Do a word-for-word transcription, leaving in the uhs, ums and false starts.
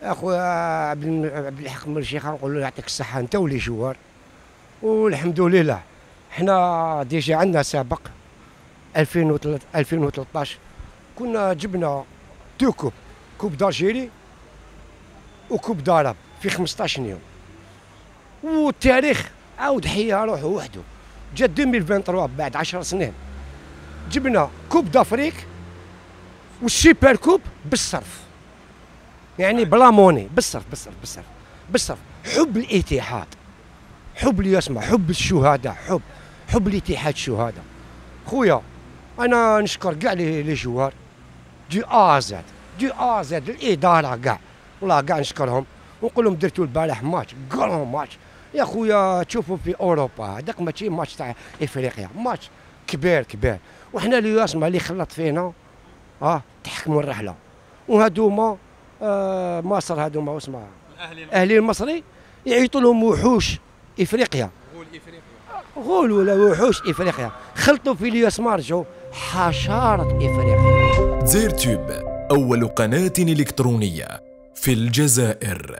اخويا عبد الحق مرشيخه نقول له يعطيك الصحه انت ولي جوار، والحمد لله حنا ديجا عندنا سابق ألفين وثلاثطاش كنا جبنا دو كوب كوب دالجيري وكوب دارب في خمسطاش يوم، والتاريخ عاود حيا روحه وحده. جا ألفين وثلاثة وعشرين بعد عشر سنين جبنا كوب دافريك والسوبر كوب بالصرف، يعني بلا موني، بالصرف بالصرف بالصرف بالصرف. حب الاتحاد، حب اللي يسمع، حب الشهداء، حب حب الاتحاد الشهداء. خويا انا نشكر كاع لي جوار دي ازاد دي ازاد الاداره كاع، والله كاع نشكرهم ونقول لهم درتوا البارح ماتش كرون ماتش يا خويا. تشوفوا في اوروبا هذاك ماشي ماتش تاع افريقيا، ماتش كبير كبير. وحنا اللي يسمع اللي خلط فينا اه تحكموا الرحله. وهذوما آه مصر هذوما واسمع الاهلي المصري يعيطوا لهم وحوش افريقيا، غول افريقيا، غول ولا وحوش افريقيا. خلطوا في الياس مارجو حشاره افريقيا. زير تيوب اول قناه الكترونيه في الجزائر.